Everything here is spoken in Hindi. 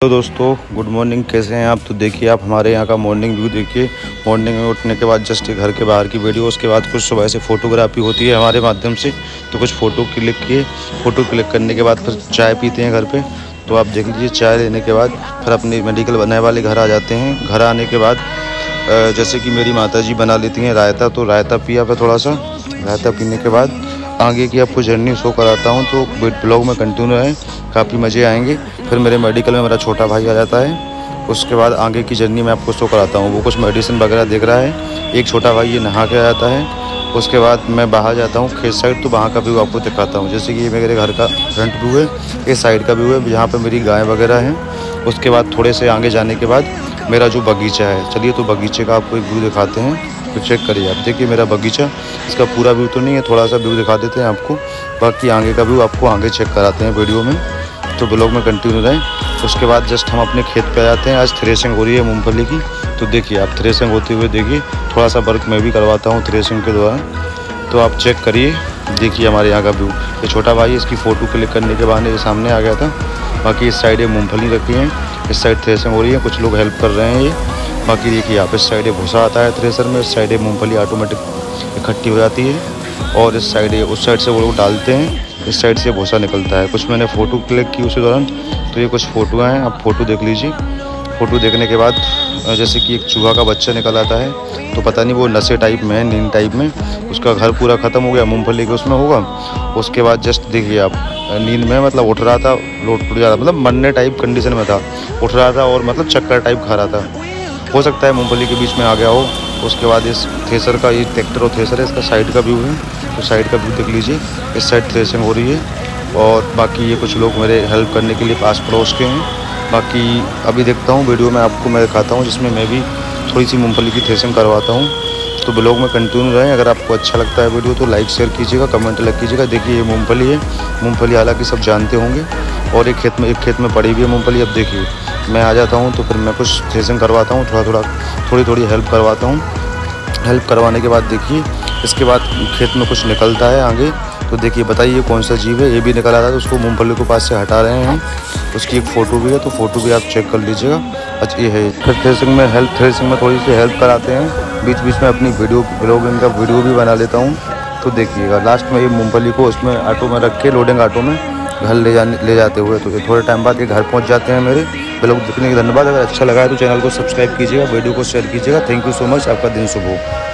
तो दोस्तों गुड मॉर्निंग, कैसे हैं आप। तो देखिए आप हमारे यहाँ का मॉर्निंग व्यू देखिए। मॉर्निंग में उठने के बाद जस्ट घर के बाहर की वीडियो, उसके बाद कुछ सुबह से फ़ोटोग्राफी होती है हमारे माध्यम से, तो कुछ फ़ोटो क्लिक करने के बाद फिर चाय पीते हैं घर पे। तो आप देख लीजिए, चाय लेने के बाद फिर अपने मेडिकल बनाने वाले घर आ जाते हैं। घर आने के बाद जैसे कि मेरी माताजी बना लेती हैं रायता, तो रायता पिया फिर थोड़ा सा। रायता पीने के बाद आगे की आपको जर्नी शो कराता हूँ, तो ब्लॉग में कंटिन्यू है, काफ़ी मज़े आएंगे। फिर मेरे मेडिकल में मेरा छोटा भाई आ जाता है। उसके बाद आगे की जर्नी मैं आपको शो कराता हूँ। वो कुछ मेडिसिन वगैरह देख रहा है। एक छोटा भाई ये नहा के आ जाता है। उसके बाद मैं बाहर जाता हूँ खेत साइड, तो वहाँ का व्यू आपको दिखाता हूँ। जैसे कि ये मेरे घर का फ्रंट व्यू है, इस साइड का व्यू है जहाँ पर मेरी गाय वगैरह हैं। उसके बाद थोड़े से आगे जाने के बाद मेरा जो बगीचा है, चलिए तो बगीचे का आपको एक व्यू दिखाते हैं, तो चेक करिए आप। देखिए मेरा बगीचा, इसका पूरा व्यू तो नहीं है, थोड़ा सा व्यू दिखा देते हैं आपको। बाकी आगे का व्यू आपको आगे चेक कराते हैं वीडियो में, तो ब्लॉग में कंटिन्यू रहें। उसके बाद जस्ट हम अपने खेत पे आ जाते हैं। आज थ्रेसिंग हो रही है मूंगफली की, तो देखिए आप थ्रेसिंग होते हुए देखिए। थोड़ा सा वर्क मैं भी करवाता हूँ थ्रेसिंग के द्वारा, तो आप चेक करिए। देखिए हमारे यहाँ का व्यू। ये छोटा भाई इसकी फ़ोटो क्लिक करने के बहाने ये सामने आ गया था। बाकी इस साइड ये मूँगफली रखी है, इस साइड थ्रेसिंग हो रही है, कुछ लोग हेल्प कर रहे हैं ये। बाकी देखिए आप, इस साइड भूसा आता है थ्रेसर में, इस साइड मूँगफली ऑटोमेटिक इकट्ठी हो जाती है, और इस साइड उस साइड से वो लोग डालते हैं, इस साइड से भूसा निकलता है। कुछ मैंने फ़ोटो क्लिक की उसी दौरान, तो ये कुछ फ़ोटो हैं, आप फ़ोटो देख लीजिए। फ़ोटो देखने के बाद जैसे कि एक चूहा का बच्चा निकल आता है, तो पता नहीं वो नशे टाइप में है, नींद टाइप में, उसका घर पूरा ख़त्म हो गया, मूँगफली के उसमें होगा। उसके बाद जस्ट देखिए आप, नींद में मतलब उठ रहा था, लोट टूट जा रहा, मतलब मरने टाइप कंडीशन में था, उठ रहा था और मतलब चक्कर टाइप खा रहा था। हो सकता है मूँगफली के बीच में आ गया हो। उसके बाद इस थ्रेसर का, ये ट्रैक्टर और थ्रेसर है, इसका साइड का व्यू है, तो साइड का व्यू देख लीजिए। इस साइड थ्रेसिंग हो रही है, और बाकी ये कुछ लोग मेरे हेल्प करने के लिए पास पड़ोस के हैं। बाकी अभी देखता हूँ वीडियो में आपको मैं दिखाता हूँ, जिसमें मैं भी थोड़ी सी मूँगफली की थ्रेसिंग करवाता हूँ। तो ब्लॉग में कंटिन्यू रहें। अगर आपको अच्छा लगता है वीडियो तो लाइक शेयर कीजिएगा, कमेंट अलग कीजिएगा। देखिए ये मूँगफली है, मूँगफली हालांकि सब जानते होंगे, और एक खेत में पड़ी हुई है मूँगफली। अब देखिए मैं आ जाता हूँ, तो फिर मैं कुछ थ्रेसिंग करवाता हूँ, थोड़ी हेल्प करवाता हूँ। हेल्प करवाने के बाद देखिए, इसके बाद खेत में कुछ निकलता है आगे, तो देखिए बताइए कौन सा जीव है। ये भी निकल आता है, तो उसको मूँगफली के पास से हटा रहे हैं हम। उसकी एक फ़ोटो भी है, तो फ़ोटो भी आप चेक कर लीजिएगा। अच्छा ये है। फिर थ्रेसिंग में थोड़ी सी हेल्प कराते हैं, बीच बीच में अपनी ब्लॉगिंग का वीडियो भी बना लेता हूँ। तो देखिएगा लास्ट में ये मूँगफली को उसमें ऑटो में रख के, लोडिंग ऑटो में घर ले जाते हुए, तो ये थोड़े टाइम बाद ये घर पहुँच जाते हैं मेरे। ब्लॉग देखने के धन्यवाद। अगर अच्छा लगा है तो चैनल को सब्सक्राइब कीजिएगा, वीडियो को शेयर कीजिएगा। थैंक यू सो मच, आपका दिन शुभ हो।